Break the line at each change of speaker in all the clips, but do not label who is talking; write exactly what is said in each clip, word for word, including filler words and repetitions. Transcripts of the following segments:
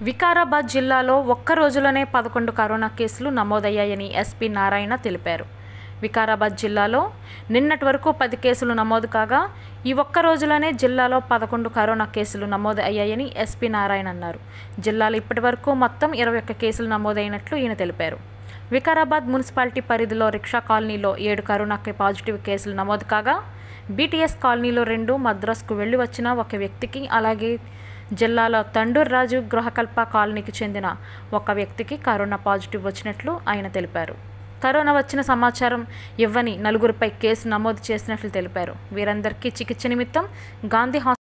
వికారాబాద్ జిల్లాలో ఒక్క రోజులోనే పదకొండు కరోనా కేసులు నమోదయ్యాయని ఎస్పీ నారాయణ తెలిపారు. వికారాబాద్ జిల్లాలో నిన్నటి వరకు పది కేసులు నమోదు కాగా ఈ ఒక్క రోజులోనే జిల్లాలో పదకొండు కరోనా కేసులు నమోదు అయ్యాయని ఎస్పీ నారాయణ అన్నారు. జిల్లాలో ఇప్పటివరకు మొత్తం ఇరవై ఒక్క కేసులు నమోదైనట్లు ఈయన తెలిపారు. వికారాబాద్ మున్సిపాలిటీ పరిధిలో రిక్షా కాలనీలో ఏడు కరోనాకి పాజిటివ్ కేసులు నమోదు కాగా బీటీఎస్ కాలనీలో రెండు, మద్రాసుకు వెళ్లి వచ్చిన ఒక వ్యక్తికి, అలాగే జిల్లాలో తండూర్ రాజు గృహకల్ప కాలనీకి చెందిన ఒక వ్యక్తికి కరోనా పాజిటివ్ వచ్చినట్లు ఆయన తెలిపారు. కరోనా వచ్చిన సమాచారం ఇవ్వని నలుగురిపై కేసు నమోదు చేసినట్లు తెలిపారు. వీరందరికీ చికిత్స నిమిత్తం గాంధీ హాస్పిటల్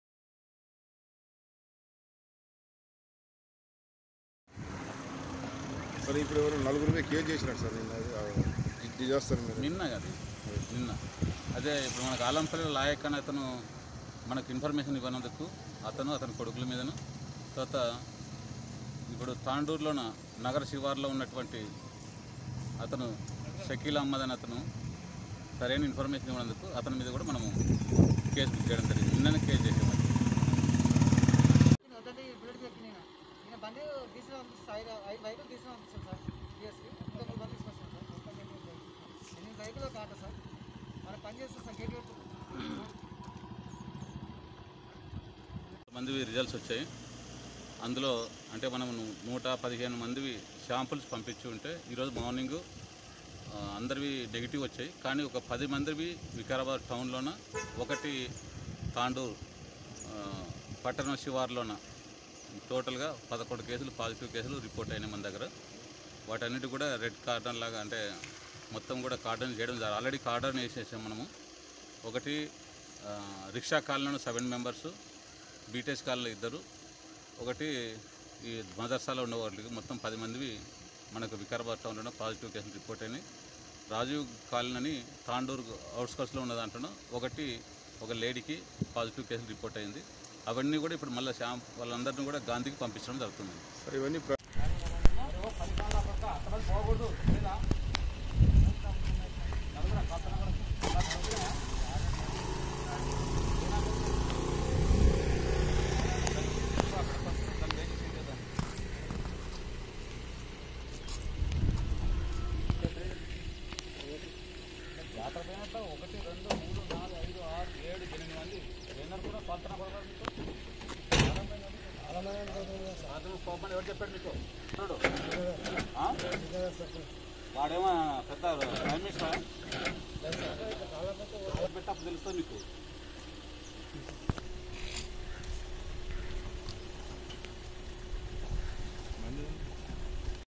నిన్న కాదు నిన్న అదే ఇప్పుడు మనకు ఆలంపల్లి లాయక్ అని అతను మనకు ఇన్ఫర్మేషన్ ఇవ్వనందుకు అతను అతని కొడుకుల మీదను, తర్వాత ఇప్పుడు తాండూరులోన నగర శివార్లో ఉన్నటువంటి అతను షకీల్ అహ్మద్ అని అతను సరైన ఇన్ఫర్మేషన్ ఇవ్వనందుకు అతని మీద కూడా మనము కేసు బుక్ చేయడం జరిగింది. నిన్ననే కేసు చేసాము. మందివి రిజల్ట్స్ వచ్చాయి. అందులో అంటే మనం నూట పదిహేను మందివి శాంపుల్స్ పంపించి ఉంటే ఈరోజు మార్నింగ్ అందరివి నెగిటివ్ వచ్చాయి. కానీ ఒక పది మందివి వికారాబాద్ టౌన్లోన, ఒకటి తాండూరు పట్టణ శివార్లోన టోటల్గా పదకొండు కేసులు పాజిటివ్ కేసులు రిపోర్ట్ అయినాయి మన దగ్గర. వాటన్నిటి కూడా రెడ్ కార్డన్ లాగా అంటే మొత్తం కూడా కార్డన్ చేయడం జరిగింది. ఆల్రెడీ కార్డన్ వేసేసాం మనము. ఒకటి రిక్షా కాలనీలో సెవెన్ మెంబర్సు, బీటెస్ కాలనీలో ఇద్దరు, ఒకటి ఈ మదర్సాలో ఉన్న వాళ్ళకి మొత్తం పది మందివి మనకు వికారాబాద్ టౌన్లో పాజిటివ్ కేసులు రిపోర్ట్ అయినాయి. రాజీవ్ కాలనీ తాండూరు అవుట్స్కట్స్లో ఉన్న దాంట్లో ఒకటి ఒక లేడీకి పాజిటివ్ కేసులు రిపోర్ట్ అయింది. అవన్నీ కూడా ఇప్పుడు మళ్ళీ శాం వాళ్ళందరినీ కూడా గాంధీకి పంపించడం జరుగుతుంది. ఇవన్నీ ఒకటి రెండు మూడు నాలుగు ఐదు ఆరు ఏడు ఎనిమిది మంది ట్రైనర్ కూడా పాల్గొన ఎవరు చెప్పాడు మీకు? చూడు వాడేమో పెద్ద ప్రైమ్ మినిస్టర్ పెట్టప్పుడు తెలుస్తుంది మీకు.